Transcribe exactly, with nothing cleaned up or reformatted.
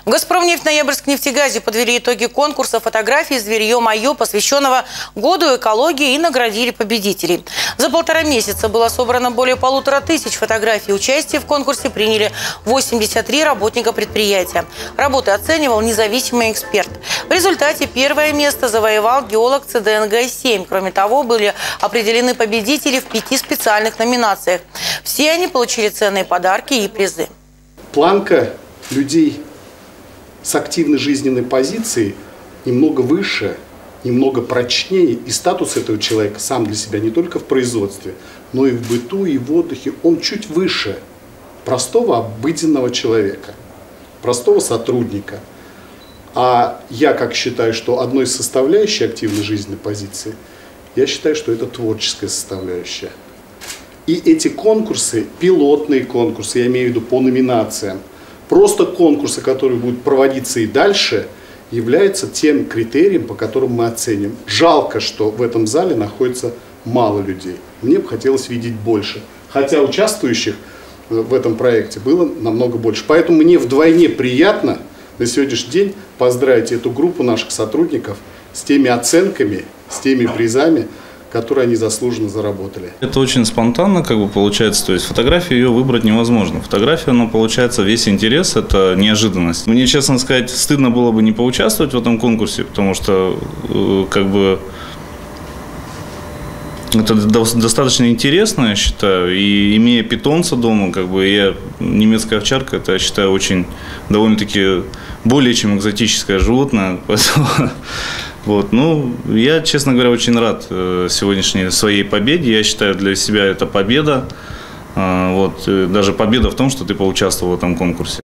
В «Газпромнефть Ноябрьск-нефтегазе» подвели итоги конкурса фотографий «Зверье мое», посвященного Году экологии, и наградили победителей. За полтора месяца было собрано более полутора тысяч фотографий. Участие в конкурсе приняли восемьдесят три работника предприятия. Работы оценивал независимый эксперт. В результате первое место завоевал геолог Цэ Дэ Эн Гэ семь. Кроме того, были определены победители в пяти специальных номинациях. Все они получили ценные подарки и призы. Планка людей с активной жизненной позицией немного выше, немного прочнее, и статус этого человека сам для себя не только в производстве, но и в быту, и в отдыхе, он чуть выше простого обыденного человека, простого сотрудника. А я как считаю, что одной из составляющих активной жизненной позиции, я считаю, что это творческая составляющая. И эти конкурсы, пилотные конкурсы, я имею в виду по номинациям, просто конкурсы, которые будут проводиться и дальше, являются тем критерием, по которым мы оценим. Жалко, что в этом зале находится мало людей. Мне бы хотелось видеть больше. Хотя участвующих в этом проекте было намного больше. Поэтому мне вдвойне приятно на сегодняшний день поздравить эту группу наших сотрудников с теми оценками, с теми призами, которые они заслуженно заработали. Это очень спонтанно как бы получается, то есть фотографию ее выбрать невозможно. Фотография, она получается весь интерес, это неожиданность. Мне, честно сказать, стыдно было бы не поучаствовать в этом конкурсе, потому что как бы это достаточно интересно, я считаю, и имея питомца дома, как бы я немецкая овчарка, это я считаю очень довольно-таки более чем экзотическое животное, поэтому вот, ну, я, честно говоря, очень рад сегодняшней своей победе. Я считаю, для себя это победа. Вот, даже победа в том, что ты поучаствовал в этом конкурсе.